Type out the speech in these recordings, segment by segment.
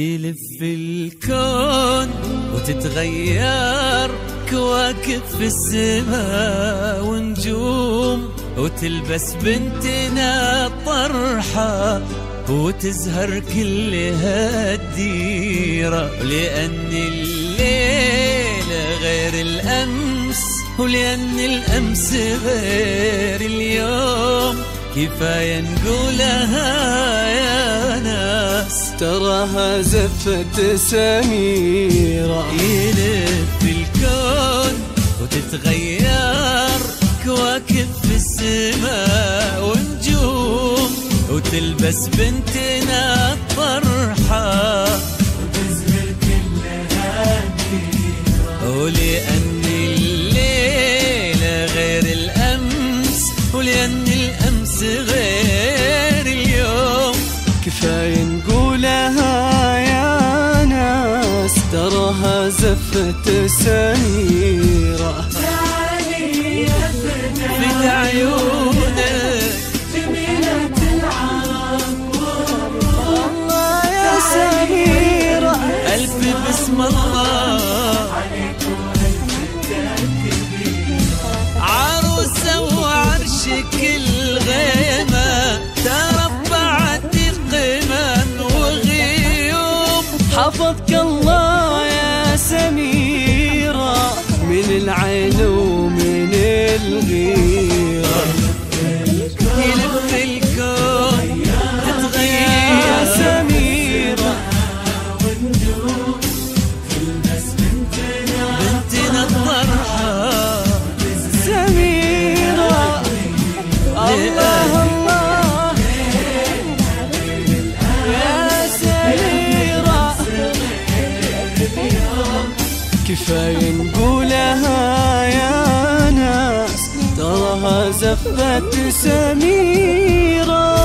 يلف الكون وتتغير كواكب في السماء ونجوم، وتلبس بنتنا طرحة وتزهر كل هالديرة، لأن الليلة غير الأمس، ولأن الأمس غير اليوم. كفاية نقولها يا ناس، تراها زفة سميرة. يلف الكون وتتغير كواكب في السماء ونجوم، وتلبس بنتنا الطرحة وتزهر كل هالديرة، ولأن الليلة غير الأمس، ولأن الأمس غير اليوم. كفاية نقولها يا ناس، تراها زفة سميرة. في عيونك جميلة العرب والله يا سميرة، ألف بسم الله عروسة وعرشك الغيمة، تربعت قمم وغيوم. حفظك الله يا سميرة من العين ومن الغيرة. يلف الكون تتغير يا سميرة، بنتنا الطرحة سميرة. الله الله يا سميرة، كفاية نقولها يا ناس، تراها زفة سميرة.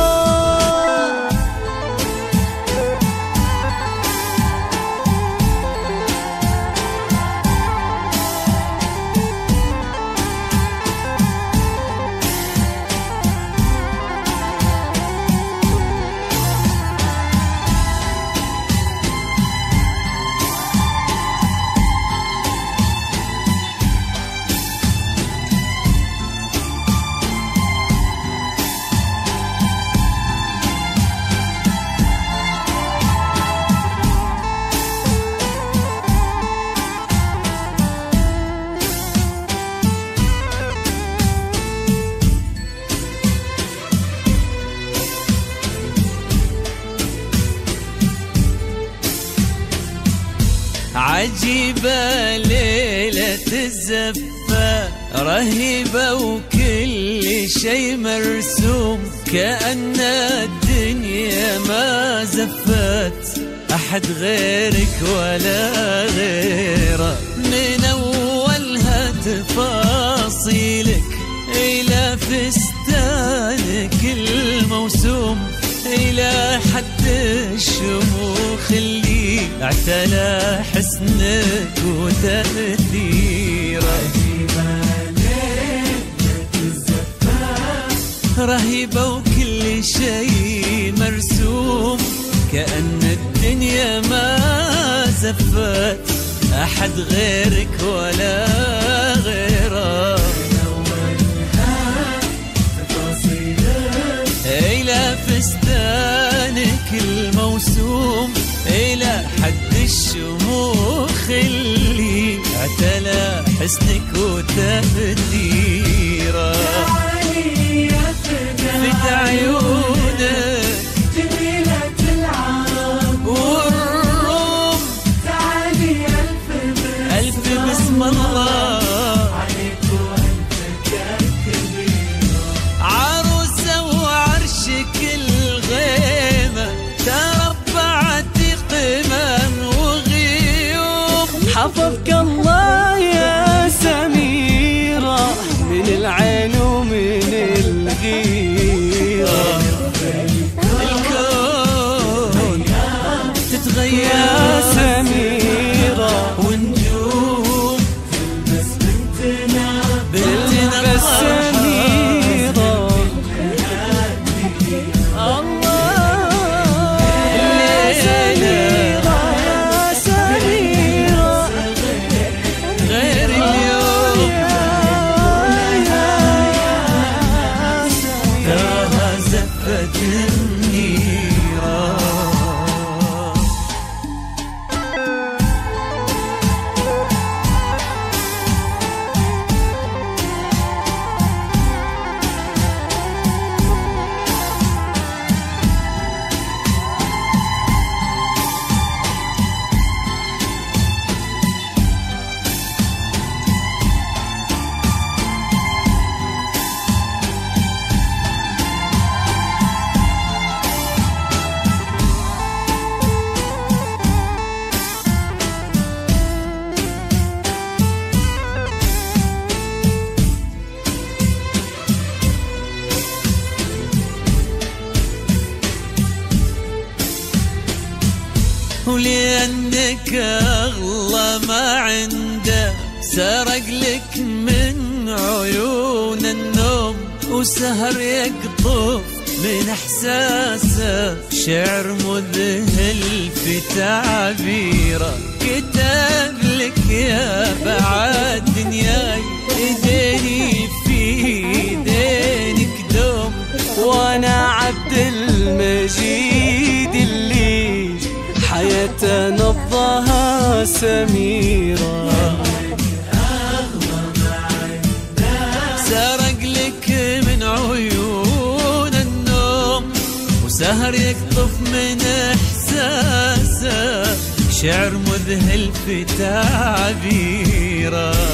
عجيبة ليلة الزفة، رهيبة وكل شي مرسوم، كأن الدنيا ما زفت أحد غيرك ولا غيره. من أولها تفاصيلك إلى فستانك الموسوم، إلى حد الشموخ اللي اعتلى حسنك وتأثيره. رهيبة وكل شيء مرسوم، كأن الدنيا ما زفت أحد غيرك ولا غيره. إلى فستانك الموسوم، إلى حد الشموخ اللي اعتلى حسنك وتأثيره. في عيونك جميلة العرب والروم، تعالي ألف بسم الله عروسة وعرشك الغيمة، تربعت قمم وغيوم. حفظك الله يا سميرة من العين ومن الغيرة. الكون تتغير يا سميرة ونجوم، تلبس بنتنا بس سميرة. الله يا سميرة، ولأنك أغلى ما عنده سرق لك من عيون النوم، وسهر يقطف من احساسه شعر مذهل في تعبيره. كتب لك يا بعد دنياي ايديني في ايدينك دوم، وانا عبد المجيد اللي حياته نبضها سميرة. سرق لك من عيون النوم وسهر يقطف من احساسه شعر مذهل في تعبيره.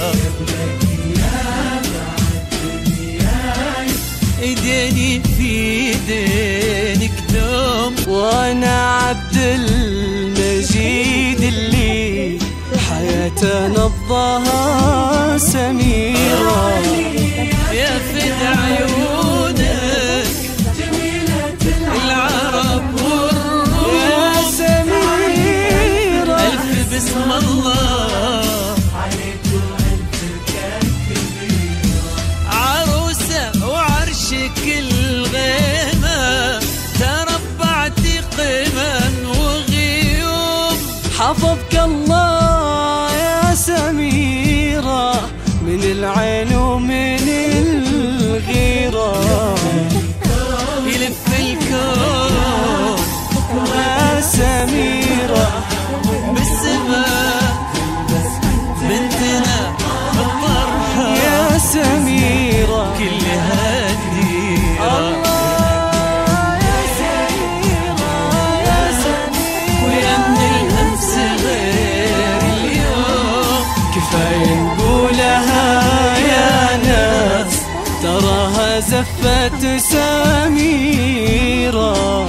ايديني في ايدينك دوم، وانا عبد المجيد اللي حياته نبضها سميرة. يا فد عيونك العرب والروم يا سميرة ألف بسم الله عروسة وعرشك الغيمة تربعت قمم وغيوم. حفظك الله يا سميرة من العين ومن الغيرة. يلف الكون يا سميرة بالسماء بنتنا بالطرحة يا سميرة كلها الديرة. الله يا سميرة يا سميرة. ويم الأمس غير اليوم كفاية نقولها يا ناس تراها زفت سميرة.